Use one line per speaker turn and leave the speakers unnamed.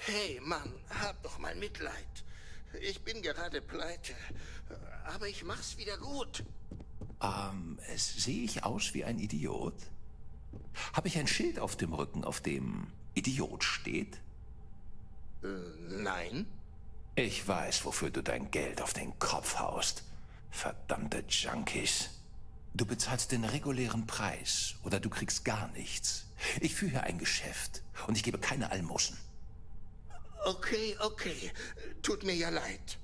Hey, Mann, hab doch mal Mitleid. Ich bin gerade pleite, aber ich mach's wieder gut.
Sehe ich aus wie ein Idiot? Habe ich ein Schild auf dem Rücken, auf dem Idiot steht?
Nein?
Ich weiß, wofür du dein Geld auf den Kopf haust. Verdammte Junkies. Du bezahlst den regulären Preis oder du kriegst gar nichts. Ich führe hier ein Geschäft und ich gebe keine Almosen.
Okay. Tut mir ja leid.